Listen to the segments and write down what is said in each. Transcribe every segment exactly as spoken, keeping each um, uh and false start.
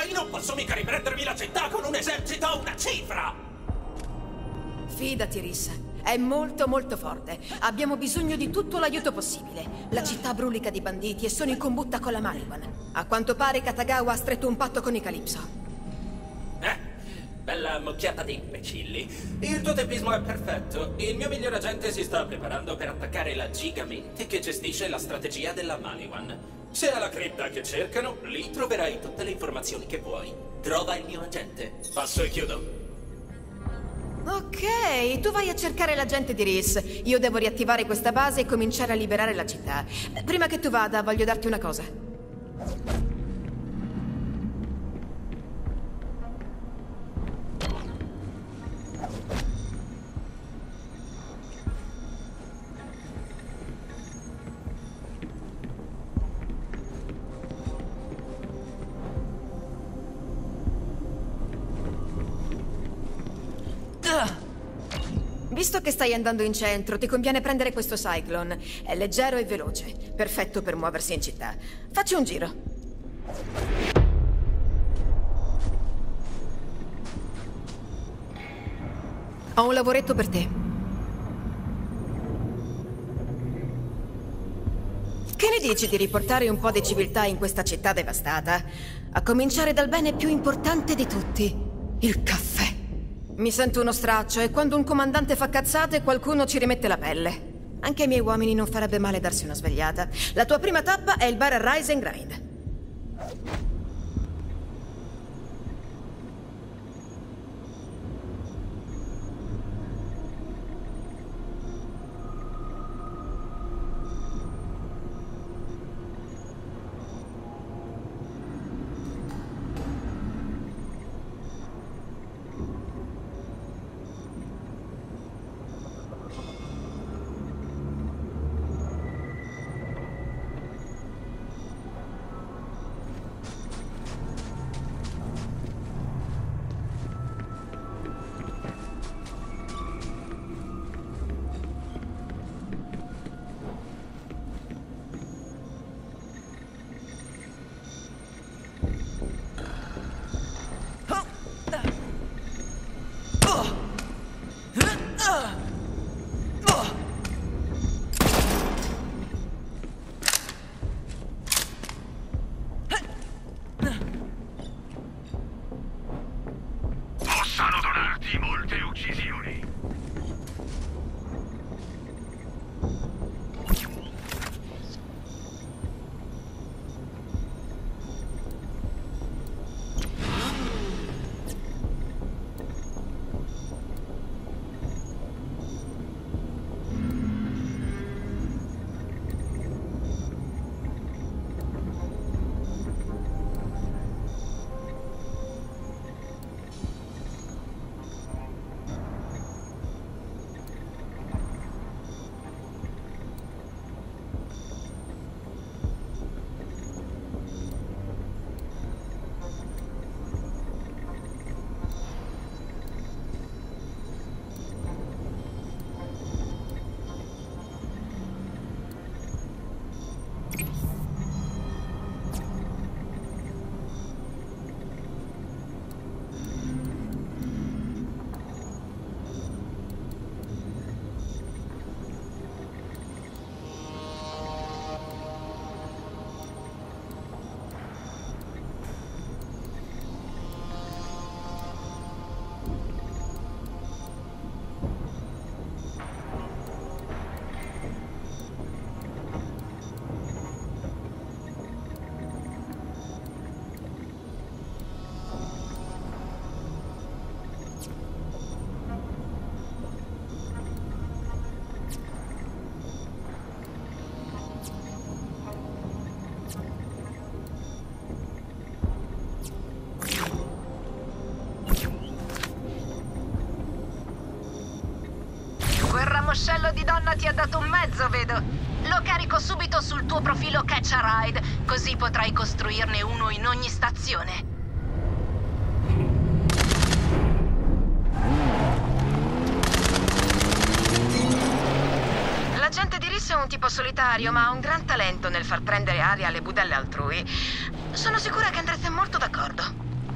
E non posso mica riprendermi la città con un esercito a una cifra! Fidati, Rhys. È molto molto forte. Abbiamo bisogno di tutto l'aiuto possibile. La città brulica di banditi e sono in combutta con la Maliwan. A quanto pare Katagawa ha stretto un patto con i Calypso. Eh, bella mucchiata di imbecilli. Il tuo tempismo è perfetto. Il mio miglior agente si sta preparando per attaccare la Gigamente che gestisce la strategia della Maliwan. Se è la cripta che cercano, lì troverai tutte le informazioni che vuoi. Trova il mio agente. Passo e chiudo. Ok, tu vai a cercare l'agente di Rhys. Io devo riattivare questa base e cominciare a liberare la città. Prima che tu vada, voglio darti una cosa. Visto che stai andando in centro, ti conviene prendere questo Cyclone. È leggero e veloce, perfetto per muoversi in città. Facci un giro. Ho un lavoretto per te. Che ne dici di riportare un po' di civiltà in questa città devastata? A cominciare dal bene più importante di tutti, il caffè. Mi sento uno straccio e quando un comandante fa cazzate qualcuno ci rimette la pelle. Anche ai miei uomini non farebbe male darsi una svegliata. La tua prima tappa è il bar Rise and Grind. Possano donarti molte uccisioni. Ramoscello di donna ti ha dato un mezzo, vedo. Lo carico subito sul tuo profilo Catch a Ride, così potrai costruirne uno in ogni stazione. L'agente di Rhys è un tipo solitario, ma ha un gran talento nel far prendere aria alle budelle altrui. Sono sicura che andrete molto d'accordo.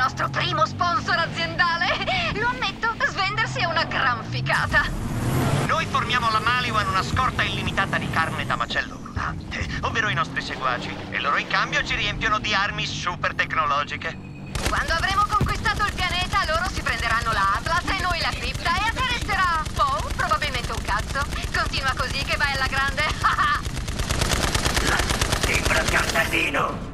nostro primo sponsor aziendale. Lo ammetto, svendersi è una gran ficata. Noi forniamo alla Maliwan una scorta illimitata di carne da macello volante, ovvero i nostri seguaci, e loro in cambio ci riempiono di armi super tecnologiche. Quando avremo conquistato il pianeta, loro si prenderanno la Atlas e noi la cripta, e a te resterà, oh, probabilmente un cazzo. Continua così che vai alla grande. Sembra un cartellino.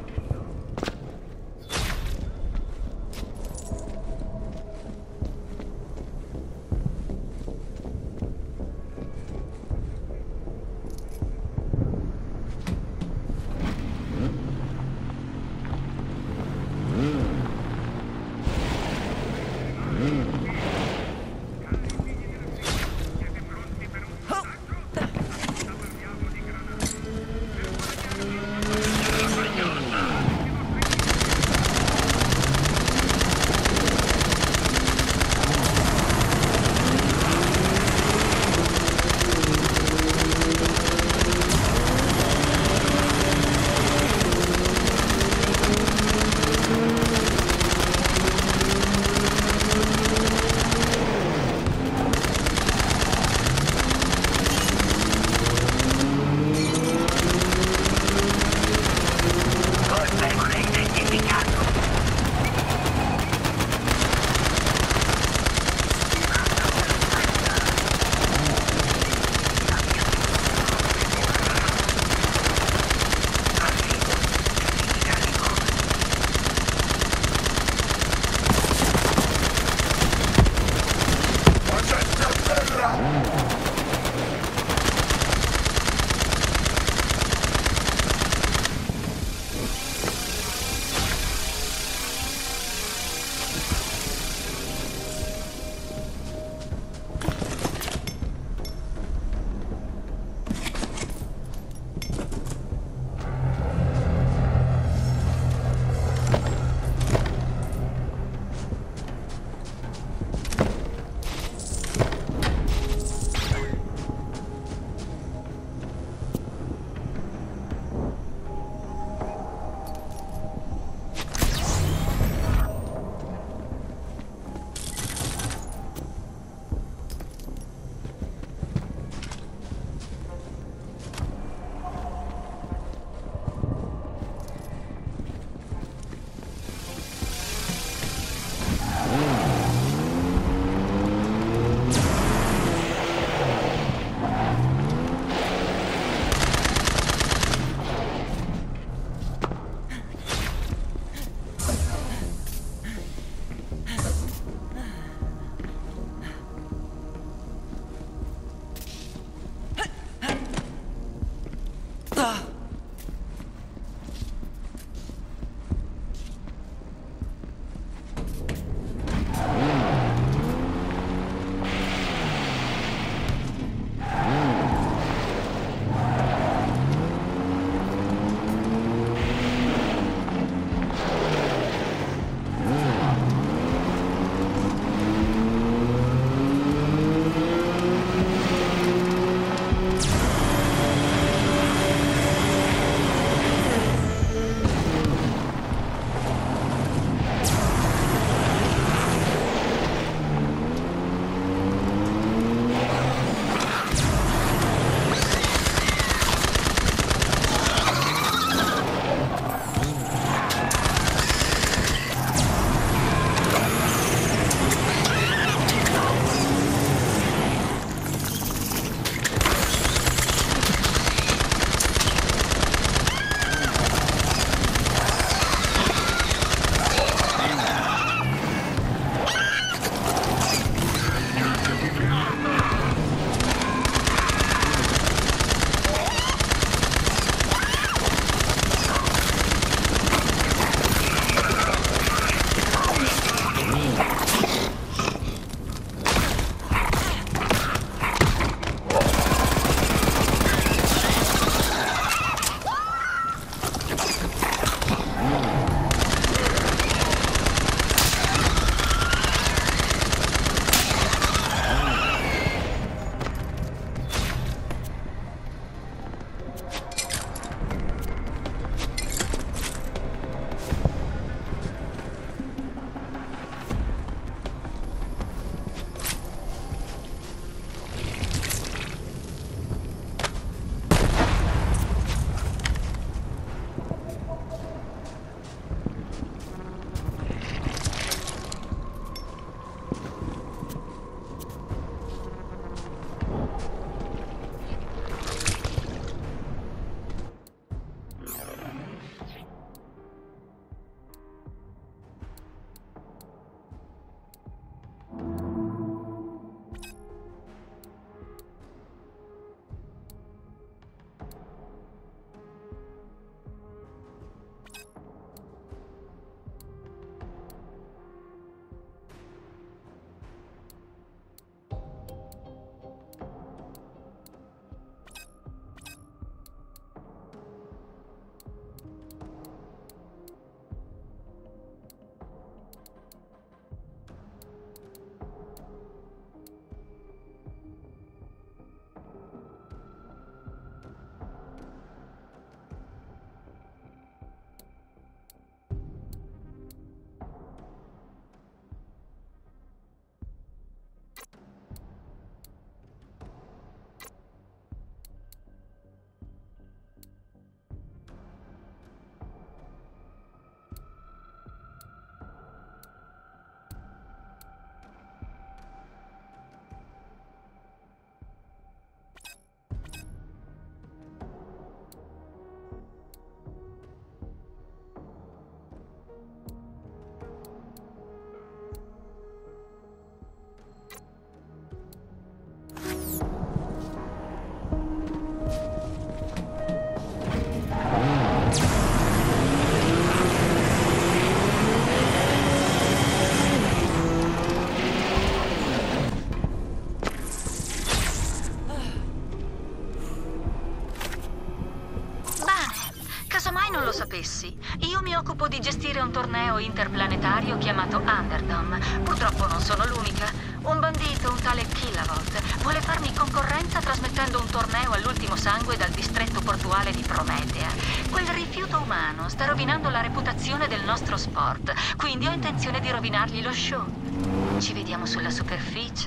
caso mai non lo sapessi, io mi occupo di gestire un torneo interplanetario chiamato Underdome. Purtroppo non sono l'unica. Un bandito, un tale Killavot, vuole farmi concorrenza trasmettendo un torneo all'ultimo sangue dal distretto portuale di Prometea. Quel rifiuto umano sta rovinando la reputazione del nostro sport, quindi ho intenzione di rovinargli lo show. Ci vediamo sulla superficie.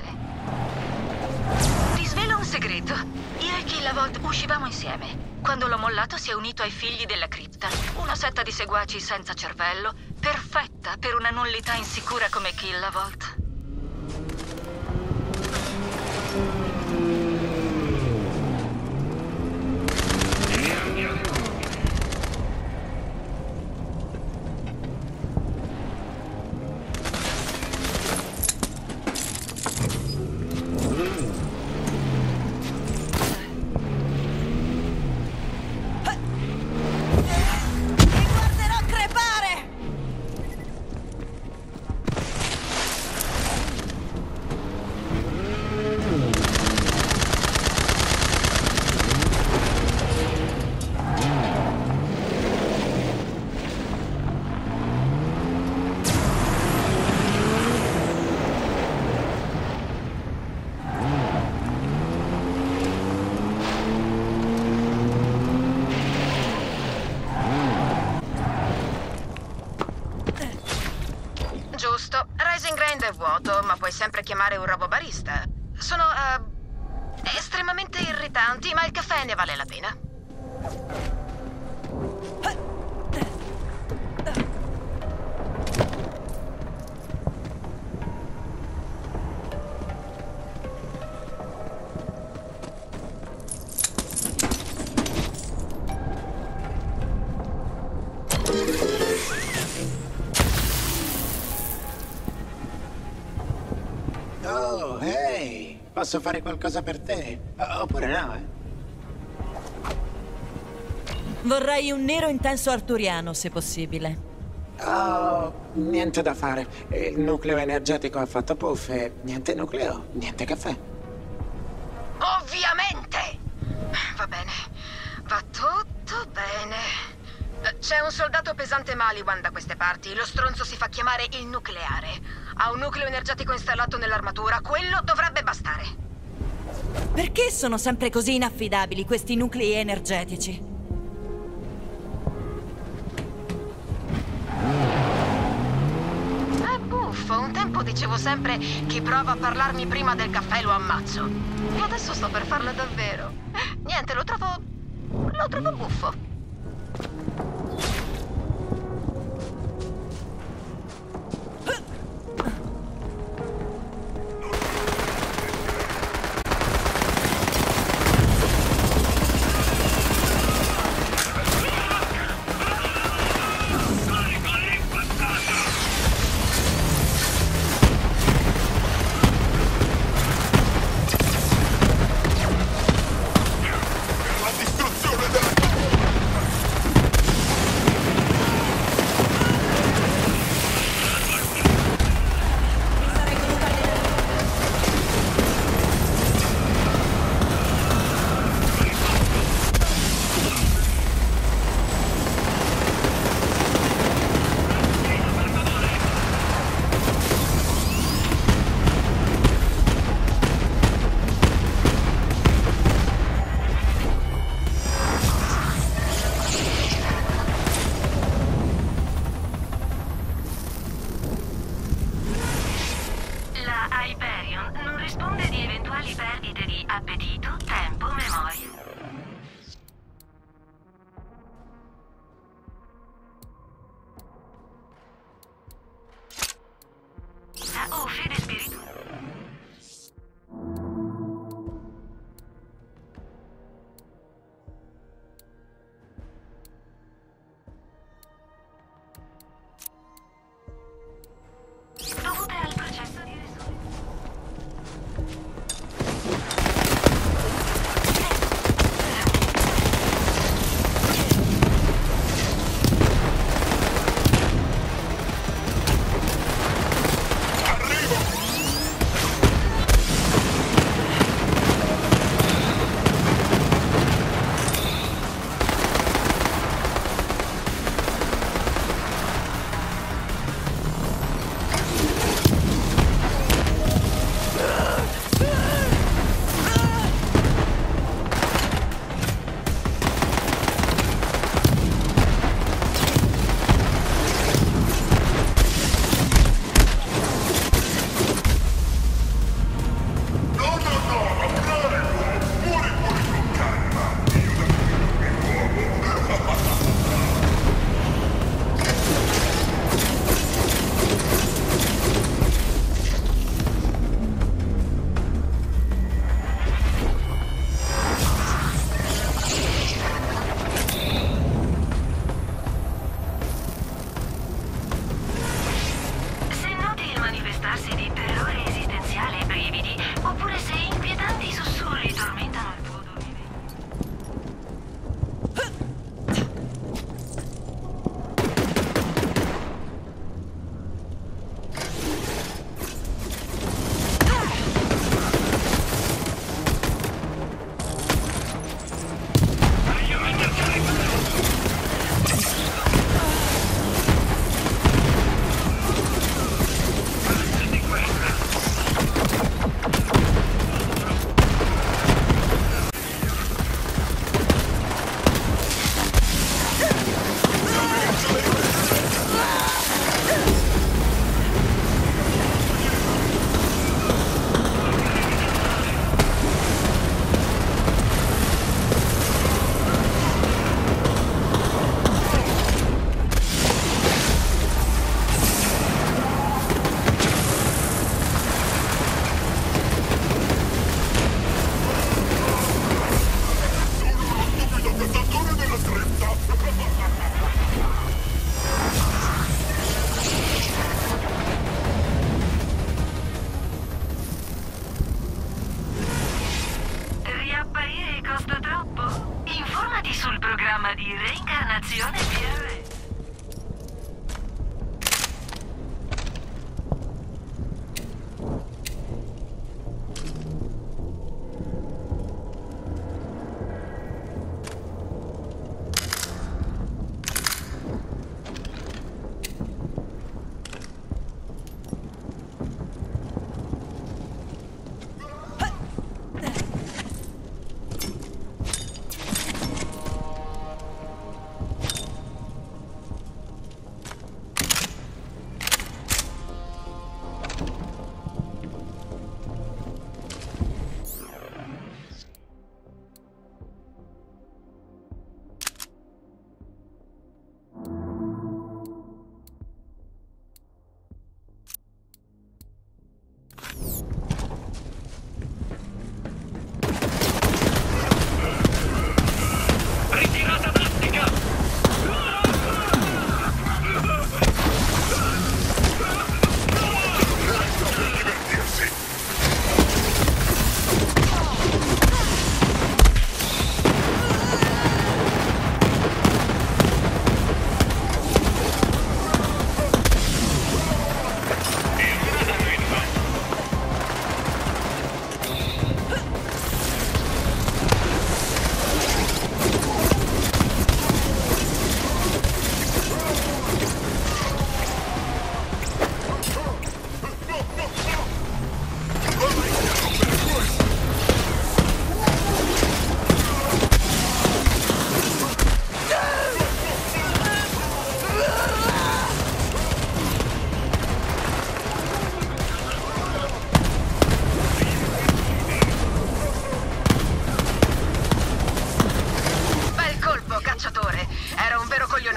Ti svelo un segreto. Io e Killavot uscivamo insieme. Quando l'ho mollato si è unito ai figli della cripta, una setta di seguaci senza cervello, perfetta per una nullità insicura come Killavot. Giusto. Rising Grind è vuoto, ma puoi sempre chiamare un robobarista. Sono, uh, estremamente irritanti, ma il caffè ne vale la pena. Oh, ehi! Posso fare qualcosa per te? Oppure no, eh? Vorrei un nero intenso arturiano, se possibile. Oh, niente da fare. Il nucleo energetico ha fatto puff e niente nucleo, niente caffè. Ovviamente! Va bene. Va tutto bene. C'è un soldato pesante Maliwan da queste parti. Lo stronzo si fa chiamare il nucleare. Ha un nucleo energetico installato nell'armatura. Quello dovrebbe bastare. Perché sono sempre così inaffidabili questi nuclei energetici? È buffo. Un tempo dicevo sempre: chi prova a parlarmi prima del caffè lo ammazzo. E adesso sto per farlo davvero. Niente, lo trovo... lo trovo buffo. La distruzione della...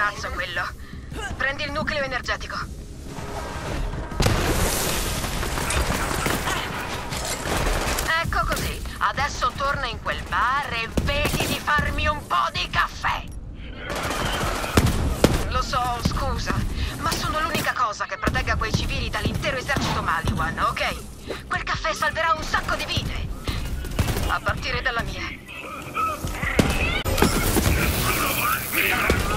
cazzo quello. Prendi il nucleo energetico. Ecco così. Adesso torna in quel bar e vedi di farmi un po' di caffè. Lo so, scusa, ma sono l'unica cosa che protegga quei civili dall'intero esercito Maliwan, ok? Quel caffè salverà un sacco di vite. A partire dalla mia.